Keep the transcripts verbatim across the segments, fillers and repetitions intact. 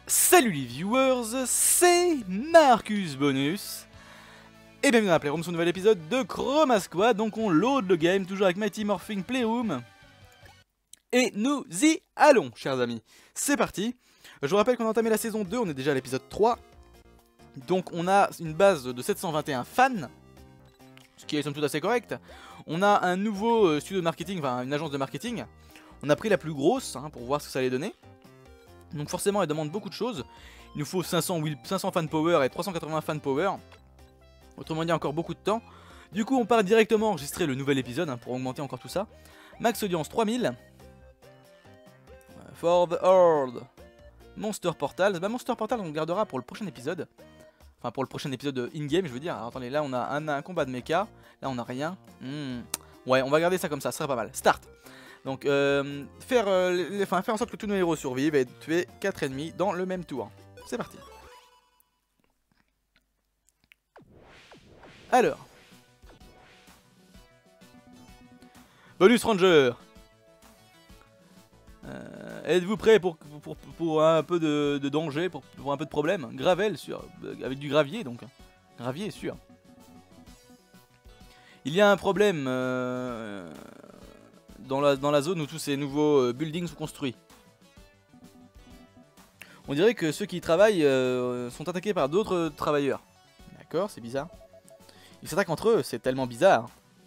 Salut les viewers, c'est Marcus Bonus et bienvenue dans la Playroom sur un nouvel épisode de Chroma Squad. Donc on load le game, toujours avec Mighty Morphing Playroom. Et nous y allons, chers amis. C'est parti. Je vous rappelle qu'on a entamé la saison deux, on est déjà à l'épisode trois. Donc on a une base de sept cent vingt et un fans, ce qui est somme toute assez correct. On a un nouveau studio de marketing, enfin une agence de marketing. On a pris la plus grosse hein, pour voir ce que ça allait donner. Donc forcément elle demande beaucoup de choses. Il nous faut cinq cents, cinq cents fan power et trois cent quatre-vingts fan power. Autrement dit encore beaucoup de temps. Du coup on part directement enregistrer le nouvel épisode hein, pour augmenter encore tout ça. Max audience trois mille. For the Horde. Monster Portals. Bah Monster Portals on le gardera pour le prochain épisode. Enfin pour le prochain épisode in-game je veux dire. Alors, attendez, là on a un, un combat de mecha. Là on a rien. Hmm. Ouais on va garder ça comme ça, ce serait pas mal. Start. Donc euh, faire, euh, les, enfin, faire en sorte que tous nos héros survivent et tuer quatre ennemis dans le même tour. C'est parti. Alors. Bonus Ranger. Euh, Êtes-vous prêt pour, pour, pour, pour un peu de, de danger, pour, pour un peu de problème? Gravel sur, avec du gravier donc. Gravier sûr. Il y a un problème... Euh, Dans la, dans la zone où tous ces nouveaux euh, buildings sont construits. On dirait que ceux qui y travaillent euh, sont attaqués par d'autres travailleurs. D'accord, c'est bizarre. Ils s'attaquent entre eux, c'est tellement bizarre.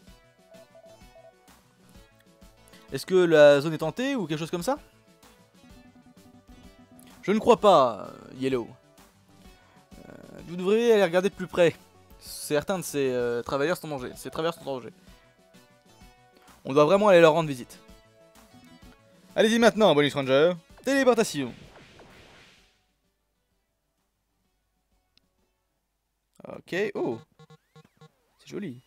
Est-ce que la zone est tentée ou quelque chose comme ça? Je ne crois pas, Yellow. Euh, vous devriez aller regarder de plus près. Certains de ces euh, travailleurs sont en danger. Ces travailleurs sont en danger. On doit vraiment aller leur rendre visite. Allez-y maintenant, Bonus Ranger. Téléportation. Ok, oh. C'est joli.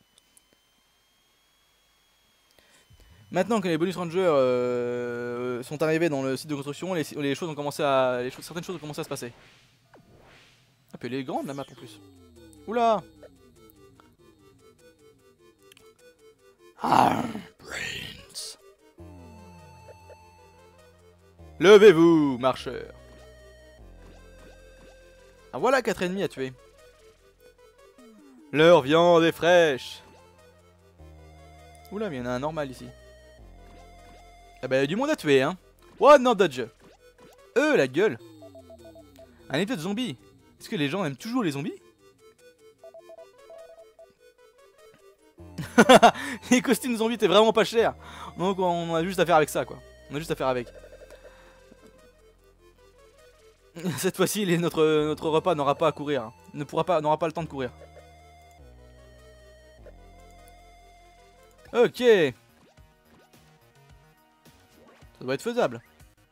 Maintenant que les Bonus Rangers euh, sont arrivés dans le site de construction, les, les choses ont commencé à... Les choses, certaines choses ont commencé à se passer. Ah, puis elle est grande la map en plus. Oula. Ah. Levez-vous, marcheurs. Ah voilà quatre ennemis à tuer. Leur viande est fraîche. Oula mais il y en a un normal ici. Ah bah il y a du monde à tuer hein. One non dodge. Euh la gueule. Un épisode de zombies. Est-ce que les gens aiment toujours les zombies? Les costumes zombies étaient vraiment pas chers. Donc on a juste à faire avec ça quoi. On a juste à faire avec. Cette fois-ci, notre, notre repas n'aura pas à courir. Hein. Ne pourra pas, n'aura pas le temps de courir. Ok. Ça doit être faisable.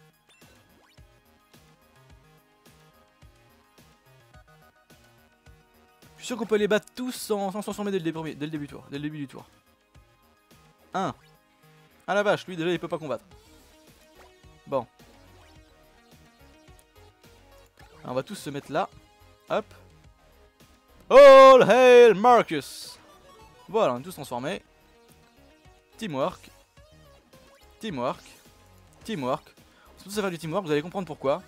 Je suis sûr qu'on peut les battre tous sans s'en transformer dès le début, dès le début du tour. Dès le début du tour. un. Ah la vache, lui déjà il peut pas combattre. Bon. On va tous se mettre là. Hop. All hail Marcus. Voilà, on est tous transformés. Teamwork. Teamwork. Teamwork. On va tous faire du teamwork, vous allez comprendre pourquoi.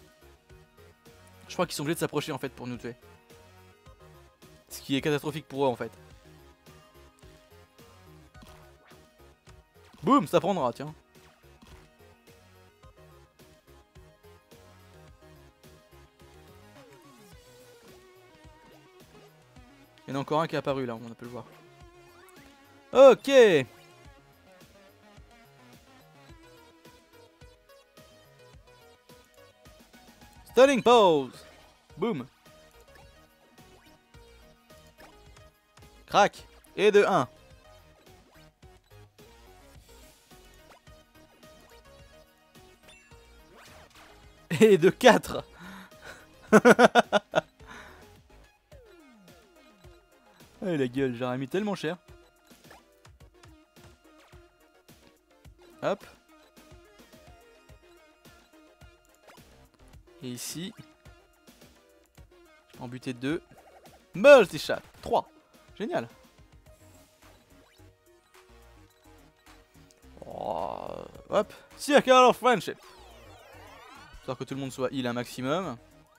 Je crois qu'ils sont obligés de s'approcher en fait pour nous tuer. Ce qui est catastrophique pour eux en fait. Boum, ça prendra, tiens. Il y en a encore un qui est apparu là, on peut le voir. Ok. Stunning pose. Boom. Crac. Et de un. Et de quatre. Ah la gueule, j'aurais mis tellement cher. Hop. Et ici. Je peux en buter deux. Multi-shot. trois. Génial. Oh, hop. Circle of Friendship. Histoire que tout le monde soit heal un maximum.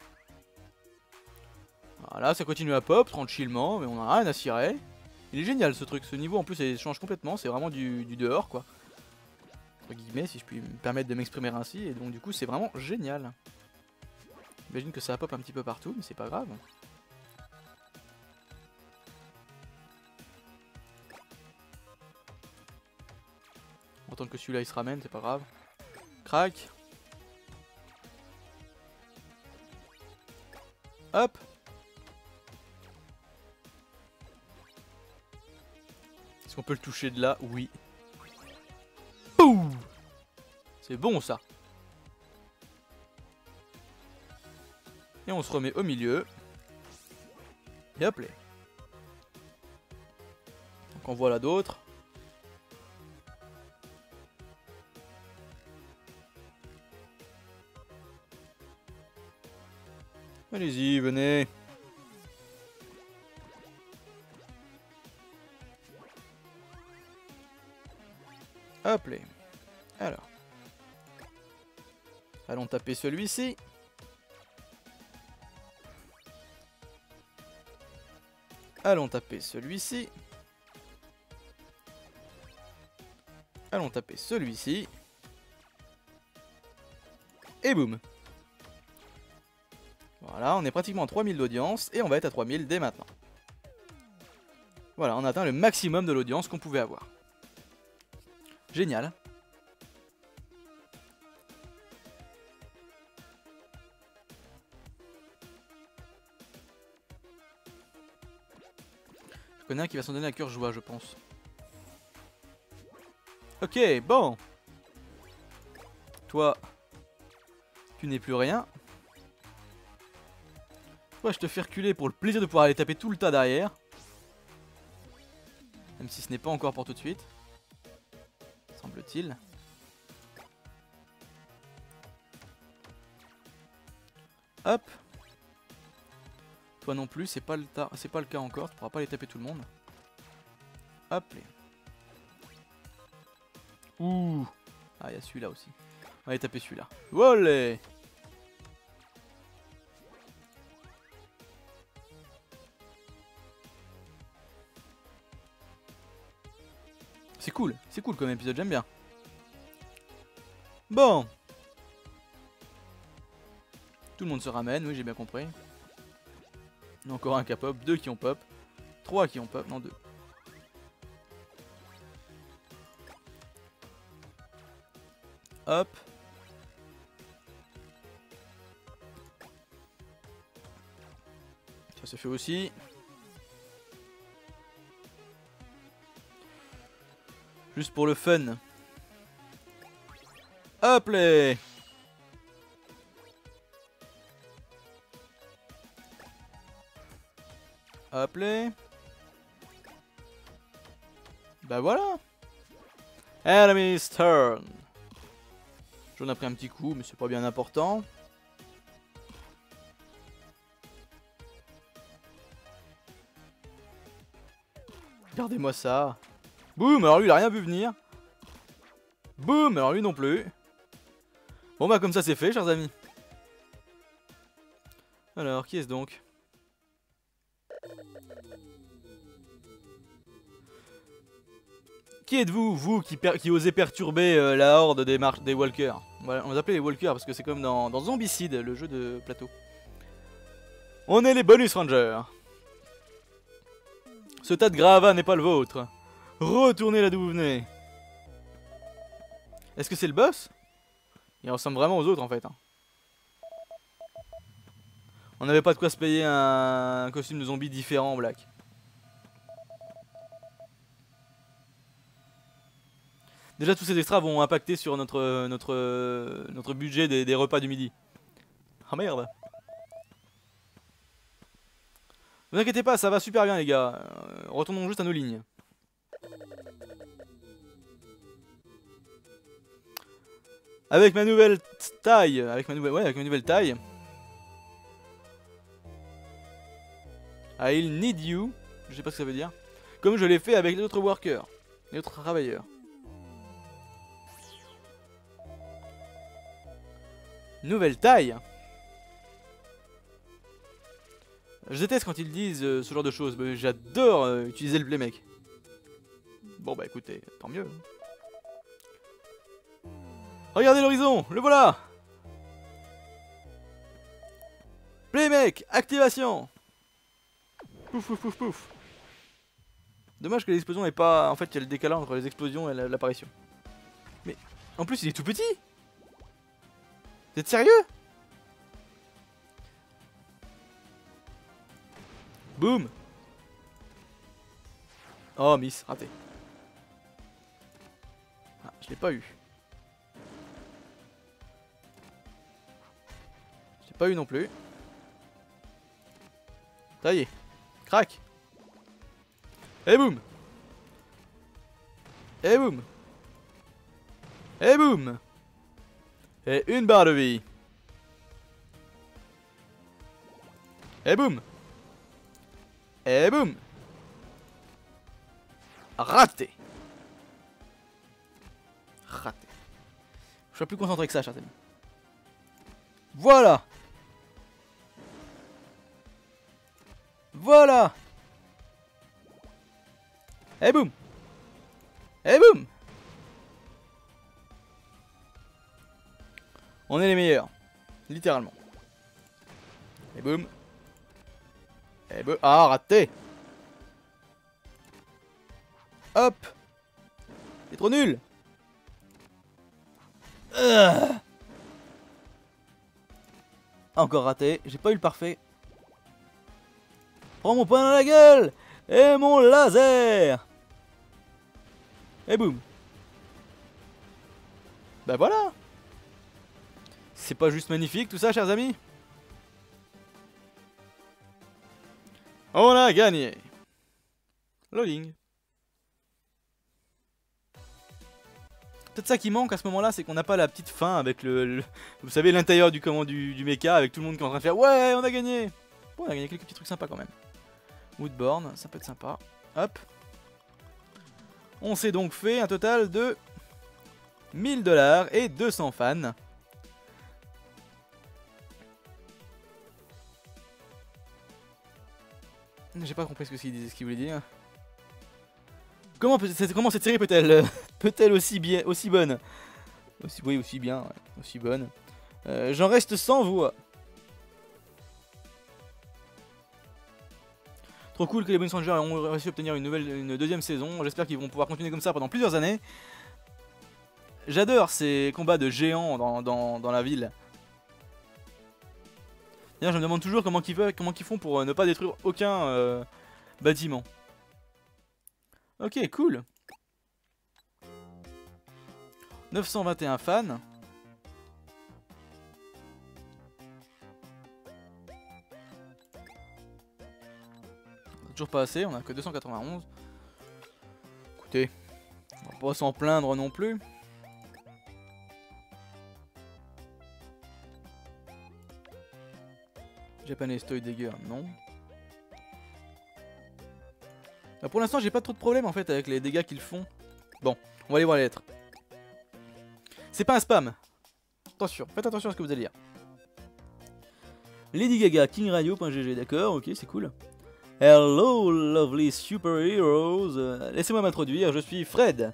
Voilà, ça continue à pop tranquillement, mais on a rien à cirer. Il est génial ce truc, ce niveau en plus il change complètement, c'est vraiment du, du dehors quoi. Entre guillemets, si je puis me permettre de m'exprimer ainsi, et donc du coup c'est vraiment génial. J'imagine que ça pop un petit peu partout, mais c'est pas grave. Autant que celui-là il se ramène, c'est pas grave. Crac. Hop. Est-ce qu'on peut le toucher de là? Oui. Boum. C'est bon ça. Et on se remet au milieu. Et hop là. Donc on voit là d'autres. Allez-y, venez. Hop là. Alors. Allons taper celui-ci. Allons taper celui-ci. Allons taper celui-ci. Et boum. Voilà, on est pratiquement à trois mille d'audience et on va être à trois mille dès maintenant. Voilà, on a atteint le maximum de l'audience qu'on pouvait avoir. Génial. Je connais un qui va s'en donner à cœur joie, je pense. Ok, bon. Toi, tu n'es plus rien. Toi, je te fais reculer pour le plaisir de pouvoir aller taper tout le tas derrière. Même si ce n'est pas encore pour tout de suite. Semble-t-il. Hop. Toi non plus, c'est pas le c'est pas le cas encore. Tu pourras pas aller taper tout le monde. Hop. Les... Ouh. Ah, il y a celui-là aussi. On va aller taper celui-là. Wolé. C'est cool, c'est cool comme épisode, j'aime bien. Bon. Tout le monde se ramène, oui j'ai bien compris. Encore un qui a pop, deux qui ont pop, trois qui ont pop, non deux. Hop. Ça se fait aussi. Juste pour le fun. Hop là. Hop là. Bah voilà. Enemy's turn. J'en ai pris un petit coup, mais c'est pas bien important. Regardez-moi ça. Boum, alors lui il a rien vu venir. Boum, alors lui non plus. Bon bah comme ça c'est fait, chers amis. Alors, qui est-ce donc? Qui êtes-vous, vous, qui, qui osez perturber euh, la horde des, des walkers? Voilà, on les appelait les walkers parce que c'est comme dans, dans Zombicide, le jeu de plateau. On est les bonus rangers. Ce tas de gravats n'est pas le vôtre. Retournez là d'où vous venez. Est-ce que c'est le boss? Il ressemble vraiment aux autres en fait. Hein. On n'avait pas de quoi se payer un, un costume de zombie différent en black. Déjà tous ces extras vont impacter sur notre notre notre budget des, des repas du midi. Ah merde. Ne vous inquiétez pas, ça va super bien les gars. Euh, retournons juste à nos lignes. Avec ma nouvelle taille, avec ma nouvelle, ouais, avec ma nouvelle taille. I'll need you, je sais pas ce que ça veut dire. Comme je l'ai fait avec les autres workers, les autres travailleurs. Nouvelle taille. Je déteste quand ils disent euh, ce genre de choses, mais j'adore euh, utiliser le playmake. Bon bah écoutez, tant mieux. Regardez l'horizon, le voilà. Playmake, activation. Pouf pouf pouf pouf. Dommage que l'explosion n'est pas... En fait il y a le décalage entre les explosions et l'apparition. Mais en plus il est tout petit. Vous êtes sérieux? Boum. Oh miss, raté. Ah, je l'ai pas eu. Je l'ai pas eu non plus. Ça y est. Crac. Et boum. Et boum. Et boum. Et une barre de vie. Et boum. Et boum. Raté. Raté. Je suis plus concentré que ça, chers amis. Voilà. Voilà. Et boum. Et boum. On est les meilleurs. Littéralement. Et boum. Et boum. Ah, raté. Hop. C'est trop nul. Euh. Encore raté. J'ai pas eu le parfait. Prends mon poing dans la gueule. Et mon laser. Et boum. Bah voilà. C'est pas juste magnifique tout ça, chers amis? On a gagné. Loading. Peut-être ça qui manque à ce moment-là, c'est qu'on n'a pas la petite fin avec le, le vous savez, l'intérieur du comment du, du mecha avec tout le monde qui est en train de faire ouais, on a gagné. Bon, on a gagné quelques petits trucs sympas quand même. Woodborne, ça peut être sympa. Hop. On s'est donc fait un total de mille dollars et deux cents fans. J'ai pas compris ce qu'il ce qu'il voulait dire. Comment, comment cette série peut-elle peut-elle aussi bien, aussi bonne, aussi, oui, aussi bien, ouais, aussi bonne. Euh, J'en reste sans voix. Trop cool que les Bonus Rangers ont réussi à obtenir une nouvelle, une deuxième saison. J'espère qu'ils vont pouvoir continuer comme ça pendant plusieurs années. J'adore ces combats de géants dans, dans, dans la ville. D'ailleurs, je me demande toujours comment ils, comment ils font pour ne pas détruire aucun euh, bâtiment. Ok, cool. neuf cent vingt et un fans. Toujours pas assez, on a que deux cent quatre-vingt-onze. Écoutez, on va pas s'en plaindre non plus. Japanese Toy Digger, non. Bah pour l'instant, j'ai pas trop de problème en fait avec les dégâts qu'ils font. Bon, on va aller voir les lettres. C'est pas un spam. Attention, faites attention à ce que vous allez lire. Lady Gaga, King Radio.gg, d'accord, ok, c'est cool. Hello, lovely superheroes. Euh, Laissez-moi m'introduire, je suis Fred.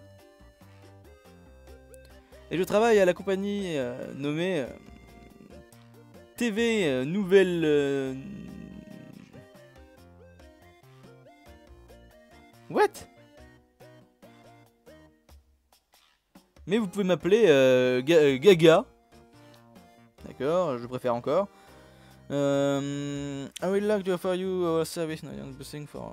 Et je travaille à la compagnie euh, nommée euh, T V euh, Nouvelle... Euh... What? Mais vous pouvez m'appeler euh, Ga Gaga. D'accord, je préfère encore. Um, I would like to offer you our service for...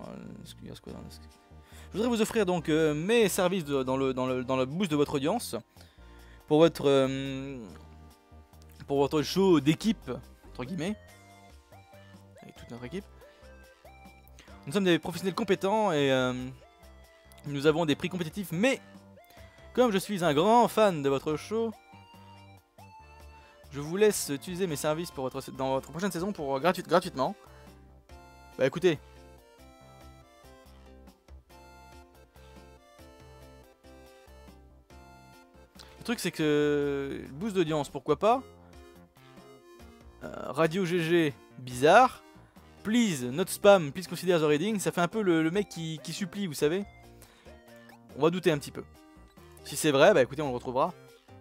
Je voudrais vous offrir donc euh, mes services de, dans, le, dans, le, dans le boost de votre audience. Pour votre... Euh, pour votre show d'équipe, entre guillemets. Avec toute notre équipe. Nous sommes des professionnels compétents et euh, nous avons des prix compétitifs, mais comme je suis un grand fan de votre show, je vous laisse utiliser mes services pour votre, dans votre prochaine saison pour gratuit, gratuitement. Bah écoutez. Le truc c'est que le boost d'audience, pourquoi pas, Radio G G, bizarre. Please, not spam, please consider the reading. Ça fait un peu le, le mec qui, qui supplie, vous savez. On va douter un petit peu. Si c'est vrai, bah écoutez, on le retrouvera.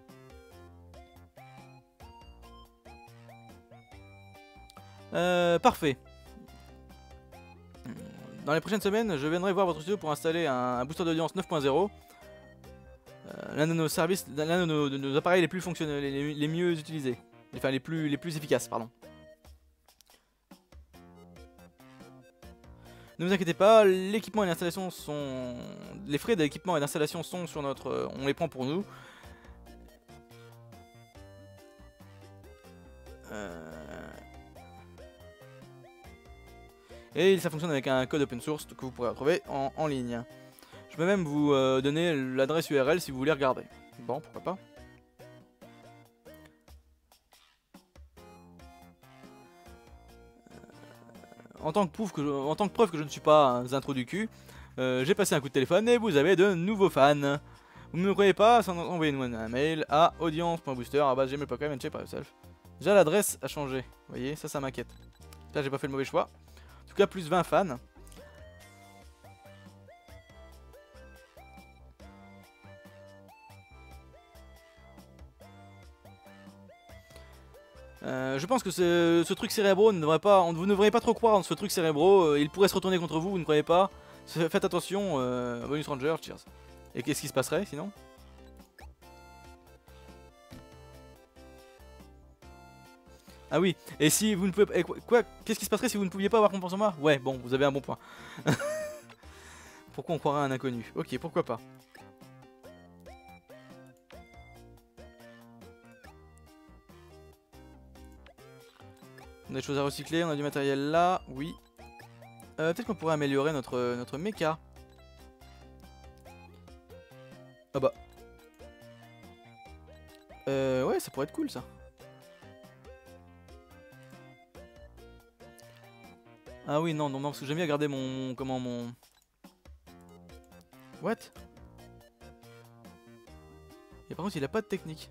Euh, parfait. Dans les prochaines semaines, je viendrai voir votre studio pour installer un, un booster d'audience neuf point zéro. Euh, L'un de nos services, l'un de nos, de nos appareils les plus fonctionnels, les, les mieux utilisés. Enfin, les plus, les plus efficaces, pardon. Ne vous inquiétez pas, l'équipement et l'installation sont... Les frais de l'équipement et d'installation sont sur notre... On les prend pour nous. Euh... Et ça fonctionne avec un code open source que vous pourrez retrouver en, en ligne. Je peux même vous euh, donner l'adresse U R L si vous voulez regarder. Bon, pourquoi pas. En tant que preuve que je, en tant que preuve que je ne suis pas un intro du cul, euh, j'ai passé un coup de téléphone et vous avez de nouveaux fans. Vous ne me croyez pas, envoyez-nous un mail à audience point booster arobase gmail point com and check by yourself. Déjà l'adresse a changé, vous voyez, ça ça m'inquiète. Là j'ai pas fait le mauvais choix. En tout cas plus vingt fans. Euh, je pense que ce, ce truc cérébro ne devrait pas, on, vous ne devriez pas trop croire en ce truc cérébro, euh, il pourrait se retourner contre vous, vous ne croyez pas. Faites attention, euh, bonus ranger, cheers. Et qu'est-ce qui se passerait sinon? Ah oui, et si vous ne pouvez pas... Quoi? Qu'est-ce qui se passerait si vous ne pouviez pas avoir confiance en moi? Ouais, bon, vous avez un bon point. Pourquoi on croirait à un inconnu? Ok, pourquoi pas. On a des choses à recycler, on a du matériel là, oui. Euh, Peut-être qu'on pourrait améliorer notre, notre méca. Ah bah. Euh, ouais, ça pourrait être cool ça. Ah oui, non, non, non, parce que j'aime bien garder mon... Comment mon... What? Et par contre, il a pas de technique.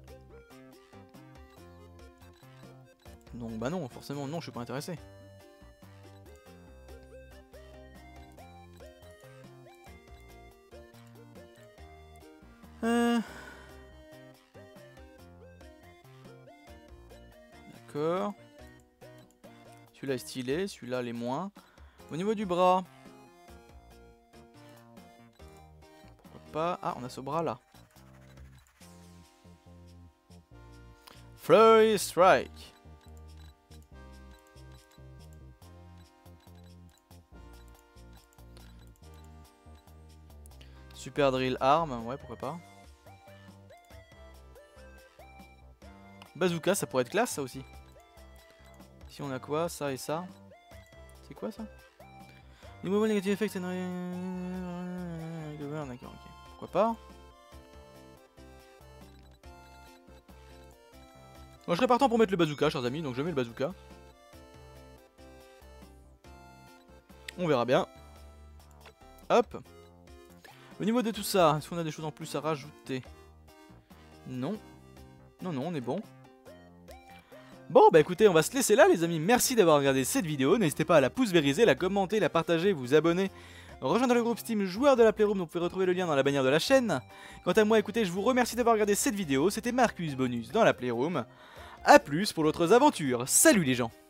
Donc bah non, forcément non, je suis pas intéressé. Euh... D'accord. Celui-là est stylé, celui-là les moins. Au niveau du bras. Pourquoi pas. Ah, on a ce bras là. Flurry Strike. Super Drill Arm, ouais, pourquoi pas. Bazooka, ça pourrait être classe, ça aussi. Ici, on a quoi? Ça et ça. C'est quoi, ça? Nouveau negative effect, d'accord, ok. Pourquoi pas. Bon, je serais partant pour mettre le bazooka, chers amis, donc je mets le bazooka. On verra bien. Hop. Au niveau de tout ça, est-ce qu'on a des choses en plus à rajouter? Non. Non, non, on est bon. Bon, bah écoutez, on va se laisser là, les amis. Merci d'avoir regardé cette vidéo. N'hésitez pas à la pouce vériser, la commenter, la partager, vous abonner. Rejoindre le groupe Steam joueur de la Playroom, donc vous pouvez retrouver le lien dans la bannière de la chaîne. Quant à moi, écoutez, je vous remercie d'avoir regardé cette vidéo. C'était Marcus Bonus dans la Playroom. A plus pour d'autres aventures. Salut les gens!